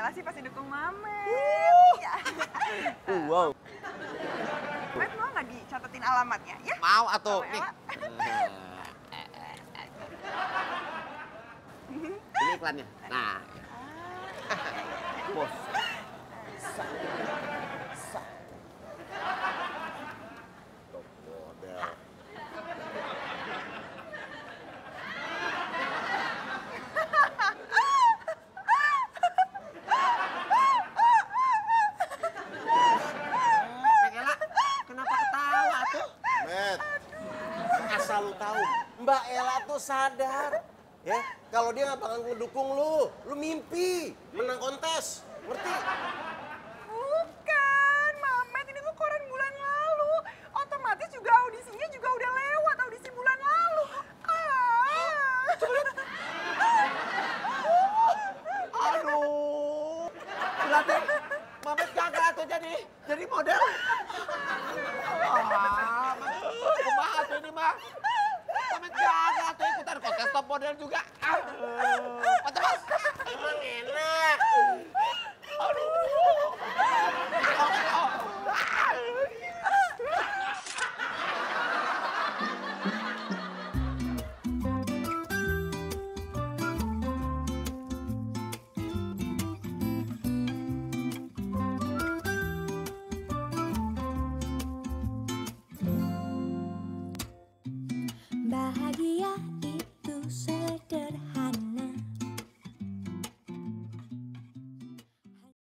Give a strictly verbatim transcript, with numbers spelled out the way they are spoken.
makasih pasti dukung Mamet. Uh. Ya. Uh, wow. Mamet mau nggak dicatetin alamatnya ya? Mau atuh. Sama Nih. Ella. Ini iklannya. Nah. Bos. Sa. Sa. Top model. Kenapa ketawa tuh? Met, asal lu tahu, Mbak Ella tuh sadar, ya kalau dia nggak bakal ngedukung lu, lu mimpi menang kontes, ngerti? Bukan, Mamet ini tuh koran bulan lalu. Otomatis juga audisinya juga udah lewat audisi bulan lalu. Ah. Aduh, berarti Mamet gagal tuh jadi jadi model. Ah, kumaha tuh ini mah. Mamet gagal tuh ikutan kontes top model juga. Aduh, terus emang enak. Aduh.